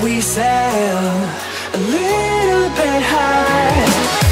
we sail a little bit high.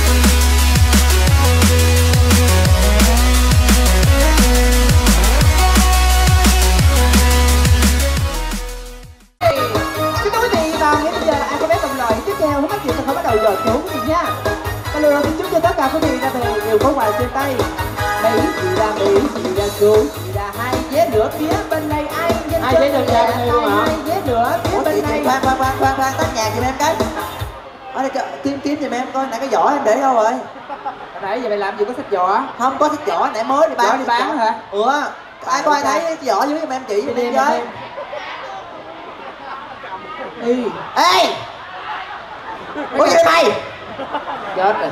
Kính thưa quý vị và ngay bây giờ là ai có vé đồng loại tiếp theo hết chuyện sẽ không bắt đầu dò chỗ quý vị nha. Và lời đầu tiên chúc cho tất cả quý vị ra về đều có quà trên tay. Mỹ chị ra cô, chị ra 2 vé nữa phía bên này ai? 2 vé được ra bên đây luôn hả? 2 vé nữa phía bên này. Khoan tắt nhạc giùm em cái. Ở đây kiếm giùm em coi nãy cái giỏ em để đâu rồi? Nãy giờ mày làm gì có sách giỏ? Không có sách giỏ nãy mới đi bán. Giỏ đi bán hả? Ai có ai thấy cái giỏ dưới giùm em chỉ giùm em với. Ê! Ủa gì mày? Chết rồi.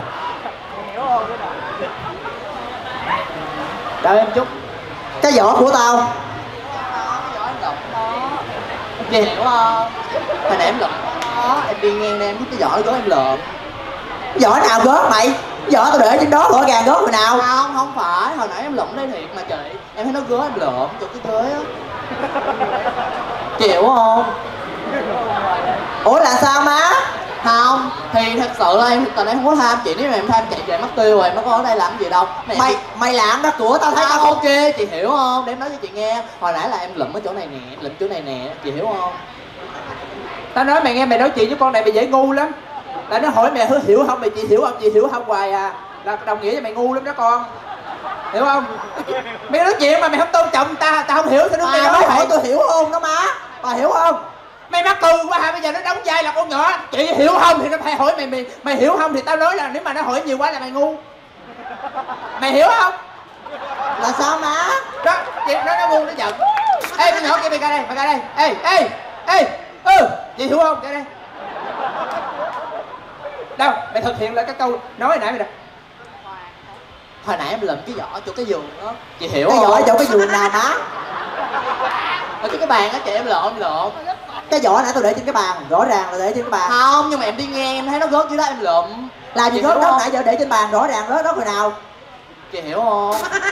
Đợi em chút. Cái giỏ của tao. Chị hiểu không? Hồi nãy em lụm Đó, em đi ngang đây em thấy cái giỏ đó em lượm. giỏ nào gớt mày? Giỏ tao để trên đó rõ ràng gớt rồi nào? Không phải, hồi nãy em lụm đây thiệt mà chị. Em thấy nó gớt em lượm chỗ cái ghế á. Chị hiểu không? Ủa là sao má? Không, thì thật sự là em tình em không có tham chị, nếu mà em tham chị về mất tiêu rồi, em có ở đây làm gì đâu. Mày làm đó của tao thấy tao ok, chị hiểu không? Để em nói cho chị nghe. Hồi nãy là em lụm ở chỗ này nè, em lụm chỗ này nè, chị hiểu không? Tao nói mày nghe, mày nói chuyện với con này mày dễ ngu lắm. Là nó hỏi mày hiểu không, mày chị hiểu không hoài à. Là đồng nghĩa với mày ngu lắm đó con. Hiểu không? Mày nói chuyện mà mày không tôn trọng ta không hiểu sao nó mày nói hỏi tôi hiểu không đó má. Bà hiểu không? Mày mắc cười quá hả? Bây giờ nó đóng vai là con nhỏ. Chị hiểu không thì nó phải hỏi mày hiểu không thì tao nói là nếu mà nó hỏi nhiều quá là mày ngu. Mày hiểu không? Là sao má? Đó, chị nó ngu nó giận. Ê con nhỏ kia mày ra đây. Ê. Chị hiểu không? Ra đây. Đâu, mày thực hiện lại cái câu nói hồi nãy mày đọc. Hồi nãy em lượm cái giỏ chỗ cái giường đó. Chị hiểu cái không? Cái giỏ chỗ cái giường nào má? Ở cái bàn á chị, em lộn. Cái giỏ nãy tôi để trên cái bàn, rõ ràng là để trên cái bàn. Không, nhưng mà em đi ngang em thấy nó gớt dưới đó em lượm. Làm gì gớt đó nãy giờ để trên bàn, rõ ràng đó hồi nào? Chị hiểu không?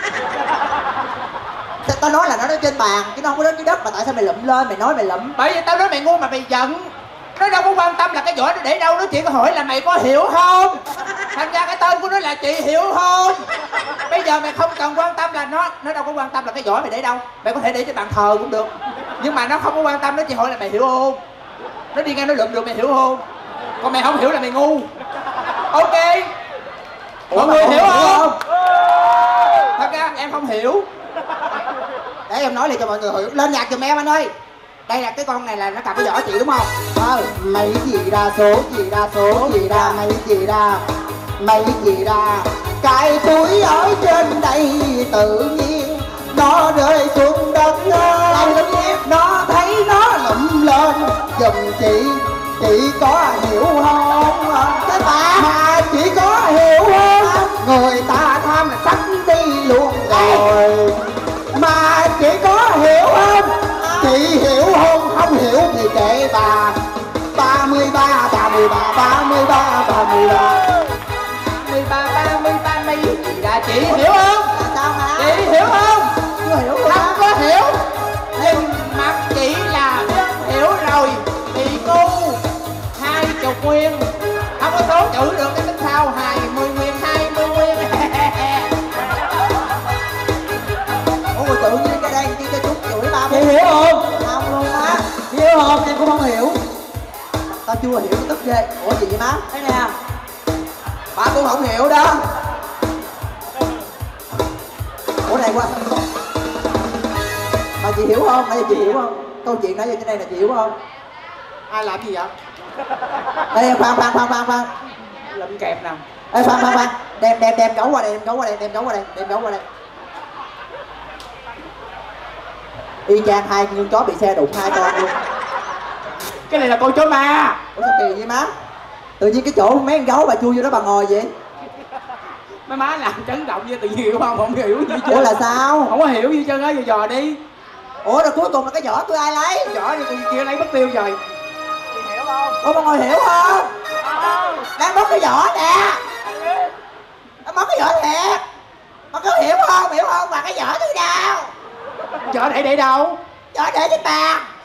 Tao nói là nó trên bàn chứ nó không có đến dưới đất, mà tại sao mày lụm lên, mày nói mày lụm? Bởi vì tao nói mày ngu mà mày giận. Nó đâu có quan tâm là cái giỏ nó để đâu, nó chỉ có hỏi là mày có hiểu không. Thành ra cái tên của nó là chị hiểu không. Bây giờ mày không cần quan tâm là nó đâu có quan tâm là cái giỏ mày để đâu. Mày có thể để trên bàn thờ cũng được. Nhưng mà nó không có quan tâm, nó chỉ hỏi là mày hiểu không. Nó đi ngang nó lụm được mày hiểu không. Còn mày không hiểu là mày ngu. Ok. Mọi người hiểu không? Thật ra em không hiểu. Để em nói lại cho mọi người hiểu. Lên nhạc giùm em anh ơi. Đây là cái con này là nó cầm cái giỏ chị đúng không? Mấy gì ra số gì ra mấy gì ra cái túi ở trên đây tự nhiên nó rơi xuống đất ơi. Nó thấy nó lụm lên giùm chị có hiểu không? Cái bà chị có hiểu không? Người ta tham là sắc đi luôn rồi mà chị có hiểu không? Chị hiểu không hiểu thì kệ bà. 33 mấy gì ra chị hiểu không? Sao hả? Chị hiểu không? Chưa hiểu luôn. Không có hiểu. Nhưng mặt chị là hiểu rồi. Thì ngu 20 nguyên. Không có số chữ được cái tính sao 20 nguyên. Ôi tự nhiên cái đây đi cho chút chửi ba. Chị hiểu không? Không luôn á. Hiểu không? Em cũng không hiểu. Tao chưa hiểu tức ghê. Ủa gì vậy má? Thế nè. Bà cũng không hiểu đó. Ủa này qua. Mà chị hiểu không? Nãy giờ chị hiểu không? Câu chuyện nãy giờ trên đây là chị hiểu không? Ai làm gì vậy? Ê khoan. Lụm kẹp nào. Ê khoan. Đem gấu qua đây, đem gấu qua đây. Y chang 2 con chó bị xe đụng 2 con luôn. Cái này là con chó ma. Ủa sao kỳ vậy má? Tự nhiên cái chỗ mấy con gấu bà chui vô đó bà ngồi vậy? Mấy má làm chấn động vậy tự nhiên hiểu không? Không hiểu gì chứ. Ủa là sao? Không có hiểu gì trơn á, giờ dò đi. Ủa rồi cuối cùng là cái giỏ tôi ai lấy? Giỏ thì tụi kia lấy mất tiêu rồi. Chị hiểu không? Ủa bà ngồi hiểu không? Đang mất cái giỏ nè. Nó mất cái giỏ thiệt. Bà có hiểu không? Bà cái giỏ tôi đâu? Giỏ để đâu? Giỏ để trên bàn.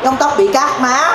Lông tóc bị cắt má.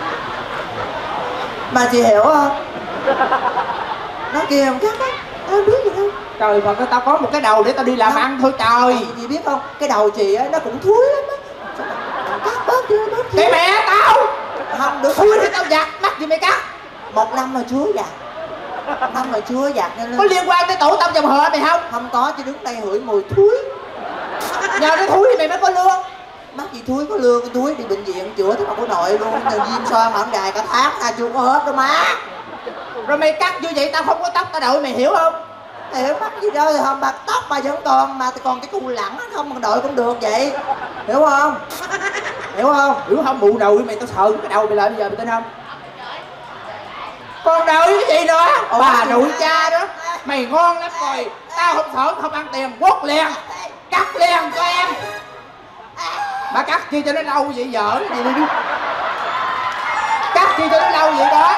Mà chị hiểu không? Nó kìa cắt á, em biết gì đâu. Trời mà tao có một cái đầu để tao đi làm ăn thôi trời. Chị biết không? Cái đầu chị á nó cũng thúi lắm á. Cắt bớt chưa bớt chưa. Cái mẹ tao. Không được. Thúi để tao giặt, mắc gì mày cắt. 1 năm rồi chưa giặt. Năm rồi chưa giặt nên Có liên quan tới tổ tông dòng họ mày không? không có, chứ đứng đây hửi mùi thúi. Nhờ nó thúi thì mày mới có lương. Mắc gì thúi có lương, cái thúi đi bệnh viện chữa tới bà của nội luôn. Giờ viêm xoang hỏng dài cả tháng ra chưa có hết đâu má. Rồi mày cắt như vậy tao không có tóc tao đội mày hiểu không? Hiểu mắc gì đâu, thì không bạc tóc mà vẫn còn, mà còn cái cu lẳng không mà đội cũng được vậy. Hiểu không? Hiểu không? Hiểu không? Mụ đầu mày tao sợ cái đầu mày lại bây giờ mày tin không? Con đợi cái gì nữa? Bà nội cha đó. Mày ngon lắm rồi. Tao không sợ không ăn tiền, quất liền. Cắt liền cho em. Mà cắt chi cho nó lâu vậy vợ gì đi. Cắt chi cho nó lâu vậy đó.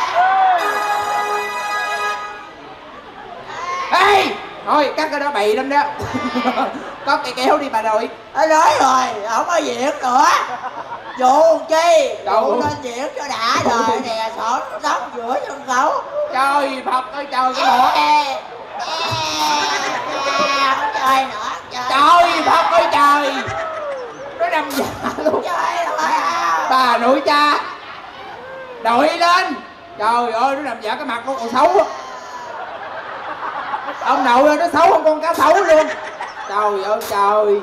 Ê! Thôi cắt cái đó bậy lắm đó. Có cây kéo đi bà nội. Nói rồi, không có diễn nữa. Dù chi, dù nên diễn cho đã rồi nè, sổ đóng giữa sân khấu. Trời Phật ơi trời cái mỏ. Không chơi nữa, Trời Phật ơi trời. Nó đâm giả luôn. chơi rồi. Bà nội cha. Đội lên. Trời ơi nó làm giả cái mặt con còn xấu á. Ông nội ơi nó xấu hơn con cá sấu luôn. Trời ơi trời.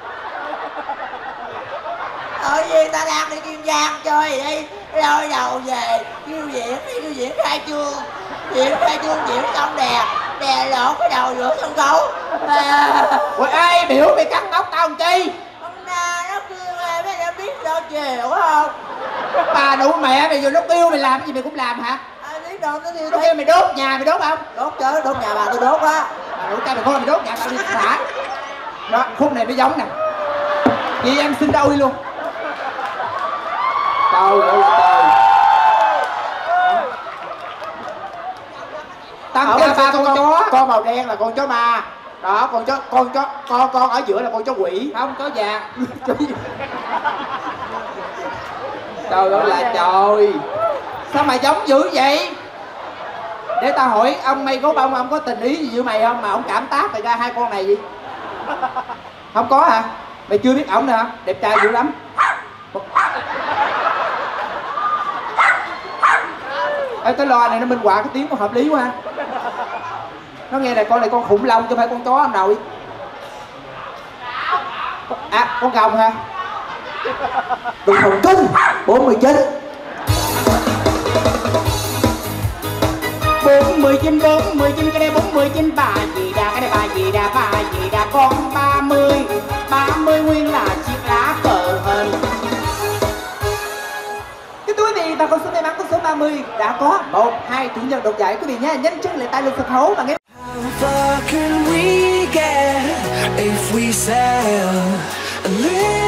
Ở gì ta đang đi Kiên Giang chơi đi. Lôi đầu về kêu diễn khai trương. Diễn khai trương diễn xong đè lộn cái đầu giữa sân khấu. Ôi ai biểu mày cắt tóc tao làm chi? Hôm nay nó kêu em mấy em biết sao chịu không? Bà nội mẹ mày giờ nó kêu mày làm cái gì mày cũng làm hả? Ai biết đâu nó kêu Nó kêu mày đốt nhà mày đốt không? đốt chứ, đốt nhà bà tôi đốt á. Bà nội cha mày coi mày đốt nhà tao đi xả. Đó khúc này mới giống nè. Chị em xin đôi luôn. Trời ơi trời. Tăng ca ba con chó. Con màu đen là con chó ma. Đó, con ở giữa là con chó quỷ. Không có vàng. Trời ơi là trời. Sao mà giống dữ vậy? Để tao hỏi ông Mây Gấu Bông, ông có tình ý gì với mày không mà ông cảm tác mày ra hai con này gì? Không có hả? Mày chưa biết ổng nè hả? Đẹp trai dữ lắm. Ê cái loa này nó minh họa cái tiếng có hợp lý quá ha. Nó nghe này con này con khủng long chứ không phải con chó ông nội. À con gồng hả? Đừng thần kinh. 49 49 cái đây 49 bà gì đà, cái đây bà gì đà con 30 nguyên là chiếc lá cờ hên. Cái túi này bà con số may mắn con số 30 đã có 1, 2 chủ nhân đoạt giải quý vị nhé. Nhanh chân lại tay lên sân khấu và nghe. How far can we get if we sail a little